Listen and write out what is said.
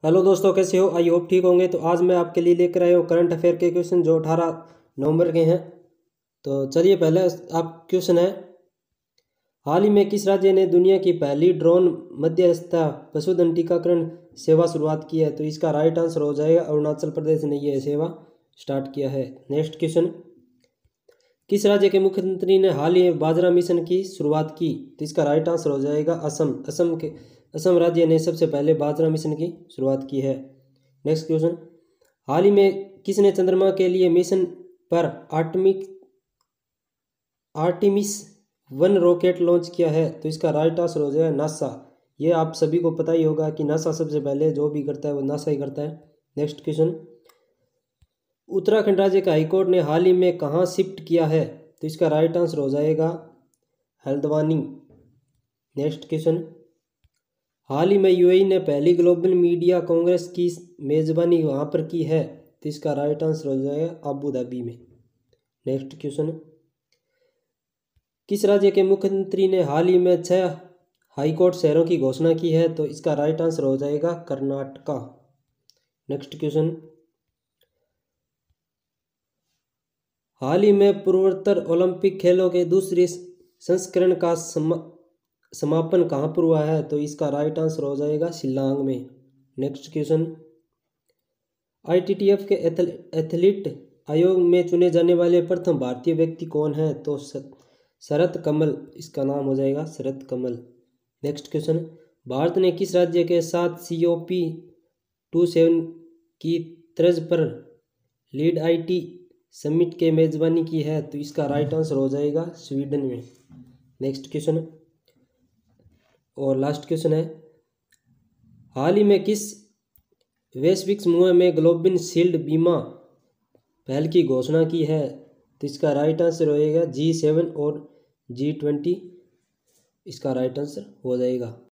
Hello दोस्तों, कैसे हो? आई होप ठीक होंगे। तो आज मैं आपके लिए लेकर आया हूँ करंट अफेयर के क्वेश्चन जो 18 नवंबर के हैं। तो चलिए, पहले आप क्वेश्चन है, हाल ही में किस राज्य ने दुनिया की पहली ड्रोन मध्यस्थता पशुधन टीकाकरण सेवा शुरुआत की है? तो इसका राइट आंसर हो जाएगा अरुणाचल प्रदेश ने यह सेवा स्टार्ट किया है। नेक्स्ट क्वेश्चन, किस राज्य के मुख्यमंत्री ने हाल ही में बाजरा मिशन की शुरुआत की? तो इसका राइट आंसर हो जाएगा असम राज्य ने सबसे पहले बाजरा मिशन की शुरुआत की है। नेक्स्ट क्वेश्चन, हाल ही में किसने चंद्रमा के लिए मिशन पर आर्टिमिस 1 रॉकेट लॉन्च किया है? तो इसका राइट आंसर हो जाएगा नासा। ये आप सभी को पता ही होगा कि नासा सबसे पहले जो भी करता है वो नासा ही करता है। नेक्स्ट क्वेश्चन, उत्तराखंड राज्य का हाईकोर्ट ने हाल ही में कहाँ शिफ्ट किया है? तो इसका राइट आंसर हो जाएगा हल्द्वानी। नेक्स्ट क्वेश्चन, हाल ही में यूएई ने पहली ग्लोबल मीडिया कांग्रेस की मेजबानी वहाँ पर की है? तो इसका राइट आंसर हो जाएगा अबू धाबी में। नेक्स्ट क्वेश्चन, किस राज्य के मुख्यमंत्री ने हाल ही में 6 हाईकोर्ट शहरों की घोषणा की है? तो इसका राइट आंसर हो जाएगा कर्नाटका। नेक्स्ट क्वेश्चन, हाल ही में पूर्वोत्तर ओलंपिक खेलों के दूसरे संस्करण का समापन कहाँ पर हुआ है? तो इसका राइट आंसर हो जाएगा शिल्लांग में। नेक्स्ट क्वेश्चन, आईटीटीएफ के एथलीट आयोग में चुने जाने वाले प्रथम भारतीय व्यक्ति कौन है? तो शरत कमल, इसका नाम हो जाएगा शरत कमल। नेक्स्ट क्वेश्चन, भारत ने किस राज्य के साथ COP27 की तर्ज पर लीड IT समिट के मेजबानी की है? तो इसका राइट आंसर हो जाएगा स्वीडन में। नेक्स्ट क्वेश्चन और लास्ट क्वेश्चन है, हाल ही में किस वैश्विक समूह में ग्लोबल शील्ड बीमा पहल की घोषणा की है? तो इसका राइट आंसर होएगा G7 और G20, इसका राइट आंसर हो जाएगा।